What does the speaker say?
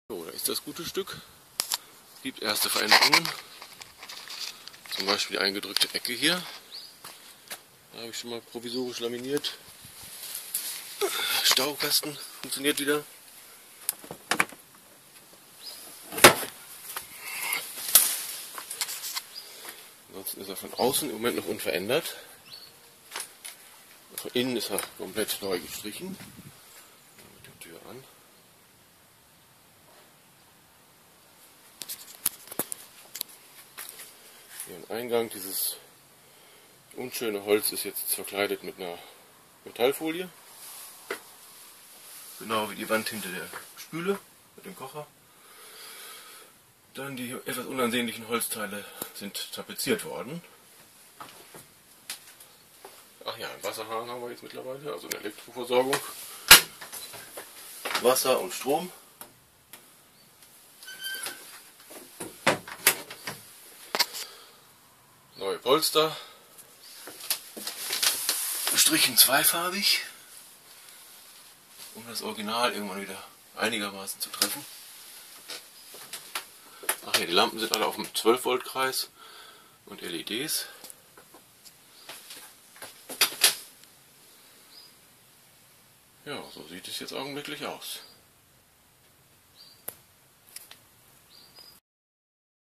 So, da ist das gute Stück. Es gibt erste Veränderungen. Zum Beispiel die eingedrückte Ecke hier. Da habe ich schon mal provisorisch laminiert. Staukasten funktioniert wieder. Ansonsten ist er von außen im Moment noch unverändert. Von innen ist er komplett neu gestrichen. Mit der Tür an. Hier im Eingang, dieses unschöne Holz ist jetzt verkleidet mit einer Metallfolie. Genau wie die Wand hinter der Spüle mit dem Kocher. Dann die etwas unansehnlichen Holzteile sind tapeziert worden. Ach ja, einen Wasserhahn haben wir jetzt mittlerweile, also eine Elektroversorgung. Wasser und Strom. Neue Polster. Gestrichen zweifarbig, um das Original irgendwann wieder einigermaßen zu treffen. Ach ja, die Lampen sind alle auf dem 12 Volt Kreis und LEDs. Ja, so sieht es jetzt augenblicklich aus.